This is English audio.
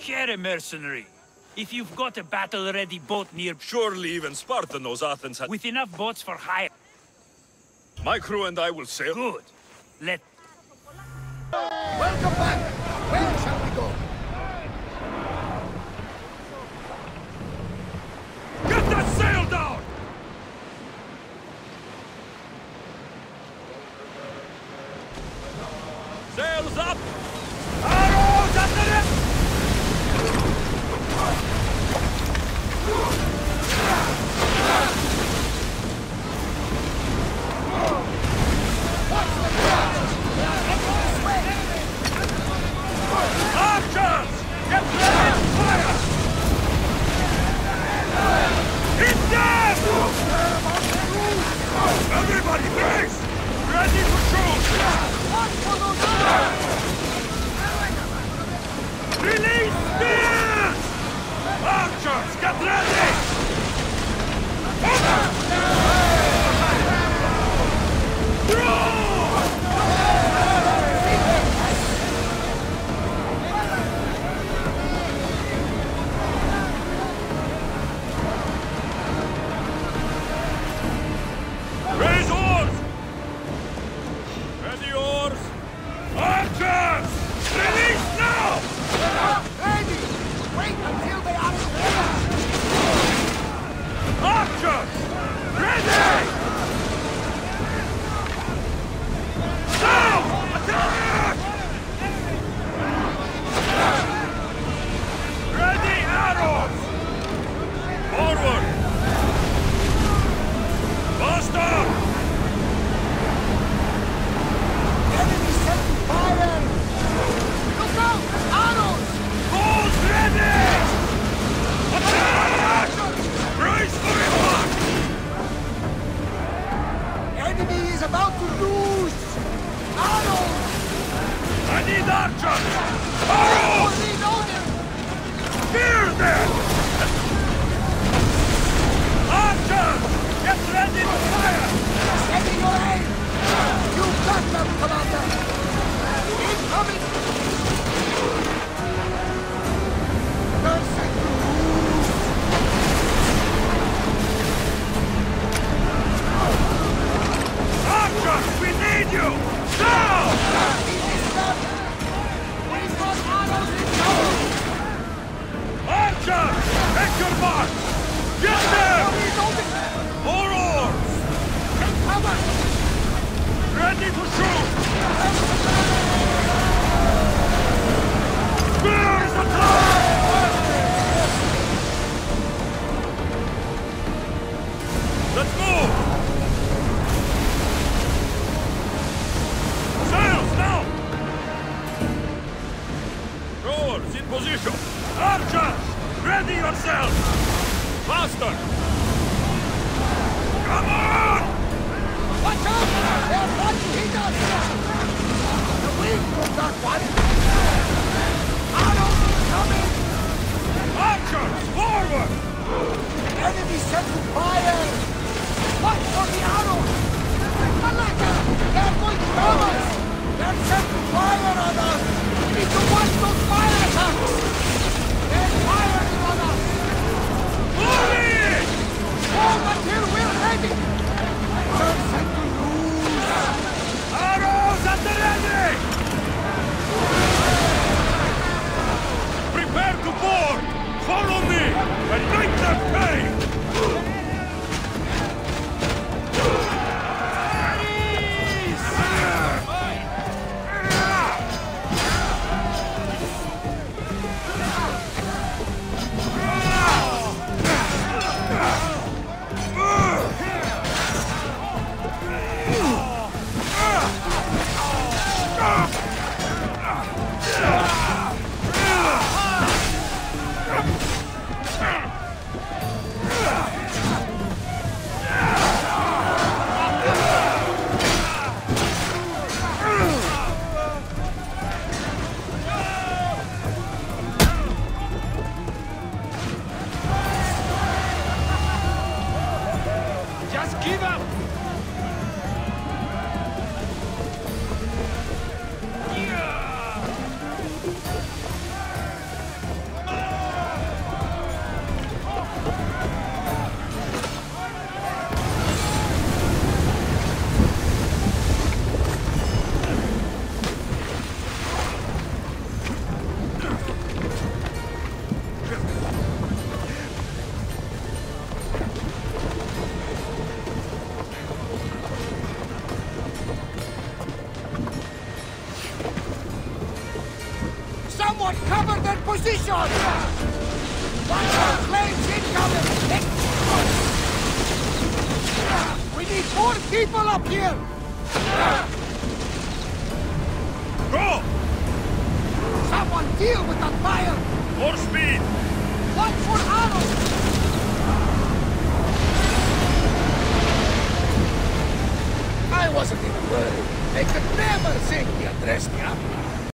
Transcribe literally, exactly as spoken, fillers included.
care, mercenary. If you've got a battle-ready boat near... Surely even Sparta knows Athens had... With enough boats for hire. My crew and I will sail. Good. Let... Welcome back! Where shall we go? Get that sail down! Sails up! Arrows at the net! Archers! Get ready to fire! Hit them! Everybody, brace! Ready to shoot! Release spears! Archers, get ready! Throw! Raise oars! Ready oars! Archers! Release now! Ready! Wait until they are ready! Archers! Ready! Now! Attack! Ready arrows! Forward! Faster! Enemy set to fire! Look out! Arrows! Bows ready! Attack! Brace for impact! Enemy is about to lose! Arrows! I need archers! Arrows! Reloading! Spear them! Archers! Get ready to fire! Steady your aim! You got them, Commander! Incoming! They're set to lose! Archers, we need you! Now! It is done! We've got arrows in cover! Archers! Take your mark! Get them! Reloading! More oars! Take cover! Ready to shoot! Spears attack! Let's move! Sails now! Rowers in position! Archers! Ready yourselves! Faster! Come on! Watch out! They're trying to hit us! The wind from that one! Arrows incoming! Archers! Forward! Enemy set to fire! Watch for the arrows! Malaka! They're going to bomb us! They're set to fire on us! We need to watch those fire attacks! They're firing on us! Hurry! Hold until we're ready! They're set to lose! Arrows at the ready! Someone cover their position! Watch out, flames incoming! We need more people up here! Go! Someone deal with that fire! More speed! Watch for arrows! I wasn't even worried. They could never sing the Adrestia.